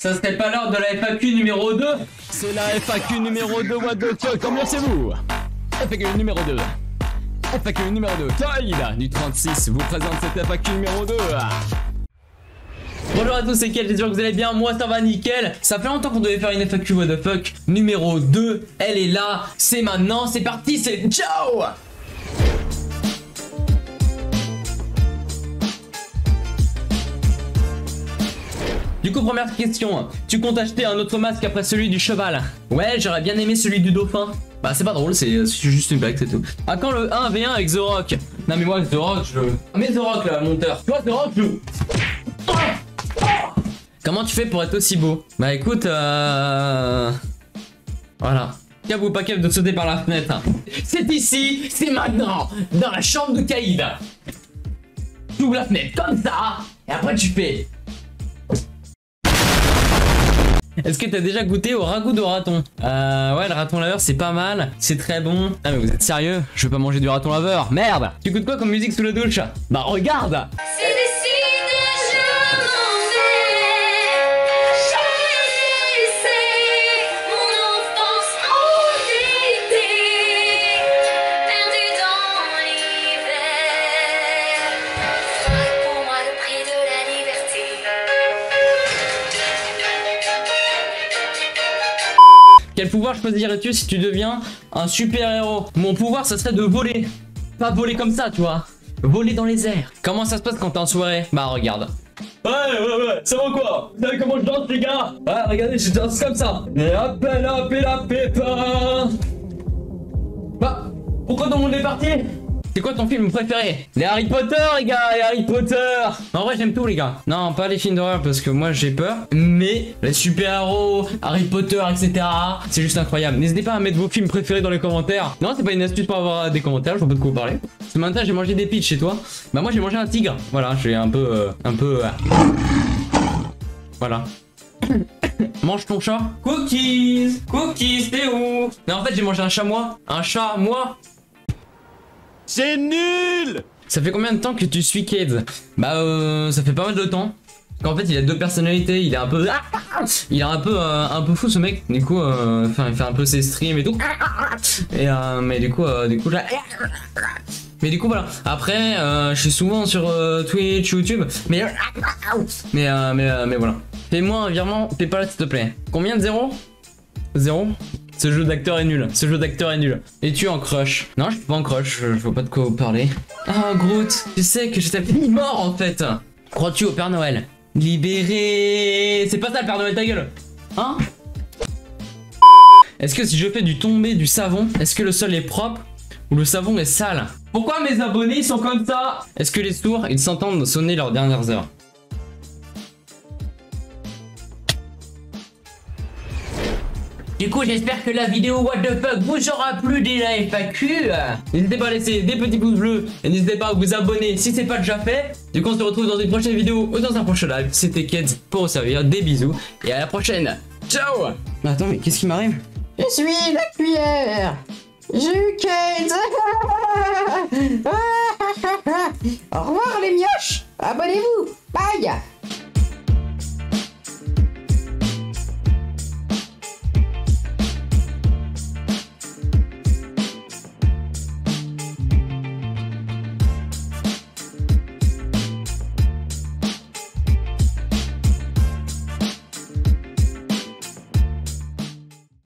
Ça serait pas l'heure de la FAQ numéro 2? C'est la FAQ numéro 2, what the fuck, ambiancez-vous. FAQ numéro 2. FAQ numéro 2. Toïd du 36 vous présente cette FAQ numéro 2. Bonjour à tous, c'est Kel, j'espère que vous allez bien, moi ça va nickel. Ça fait longtemps qu'on devait faire une FAQ what the fuck numéro 2. Elle est là, c'est maintenant, c'est parti, c'est ciao. Du coup, première question, tu comptes acheter un autre masque après celui du cheval? Ouais, j'aurais bien aimé celui du dauphin. Bah c'est pas drôle, c'est juste une blague, c'est tout. À quand le 1v1 avec The Rock? Non mais moi The Rock, je... Mais The Rock là, monteur. Tu vois The Rock, je... Comment tu fais pour être aussi beau? Bah écoute, Voilà. Cap ou pas cap de sauter par la fenêtre? C'est ici, c'est maintenant, dans la chambre de Caïd. Tu ouvres la fenêtre comme ça, et après tu fais... Est-ce que t'as déjà goûté au ragoût de raton? Ouais, le raton laveur c'est pas mal, c'est très bon. Ah mais vous êtes sérieux? Je veux pas manger du raton laveur, merde! Tu goûtes quoi comme musique sous la douche? Bah regarde! Quel pouvoir choisirais-tu si tu deviens un super-héros? Mon pouvoir, ça serait de voler. Pas voler comme ça, tu vois. Voler dans les airs. Comment ça se passe quand t'es en soirée? Bah, regarde. Ouais, ça va quoi? Vous savez comment je danse, les gars? Ouais, regardez, je danse comme ça. Et hop, hop, et la pépin. Bah, pourquoi tout le monde est parti? C'est quoi ton film préféré? Les Harry Potter, les gars, les Harry Potter. En vrai, j'aime tout, les gars. Non, pas les films d'horreur parce que moi j'ai peur. Mais les super-héros, Harry Potter, etc. C'est juste incroyable. N'hésitez pas à mettre vos films préférés dans les commentaires. Non, c'est pas une astuce pour avoir des commentaires. Je vois pas de quoi vous parler. Ce matin, j'ai mangé des pitchs chez toi. Bah, moi, j'ai mangé un tigre. Voilà, j'ai un peu. Voilà. Mange ton chat. Cookies, t'es où? Non, en fait, j'ai mangé un chamois. Un chat, moi. C'est nul! Ça fait combien de temps que tu suis Kids? Bah ça fait pas mal de temps. En fait il a deux personnalités, il est un peu... Il est un peu fou ce mec. Du coup il fait un peu ses streams et tout. Et mais du coup voilà. Après je suis souvent sur Twitch, YouTube. Mais voilà. Fais-moi un virement PayPal s'il te plaît. Combien de zéro? Zéro? Ce jeu d'acteur est nul, Es-tu en crush? Non, je suis pas en crush, je vois pas de quoi vous parler. Ah, Groot, tu sais que je t'appelle mort en fait. Crois-tu au Père Noël? Libéré. C'est pas ça le Père Noël, ta gueule. Hein? Est-ce que si je fais du tombé du savon, est-ce que le sol est propre ou le savon est sale? Pourquoi mes abonnés sont comme ça? Est-ce que les sourds, ils s'entendent sonner leurs dernières heures? Du coup, j'espère que la vidéo what the fuck vous aura plu dès la FAQ. N'hésitez pas à laisser des petits pouces bleus et n'hésitez pas à vous abonner si c'est pas déjà fait. Du coup, on se retrouve dans une prochaine vidéo ou dans un prochain live. C'était Keds pour vous servir. Des bisous et à la prochaine. Ciao. Attends, mais qu'est-ce qui m'arrive? Je suis la cuillère. J'ai Keds. Au revoir les mioches. Abonnez-vous. Bye.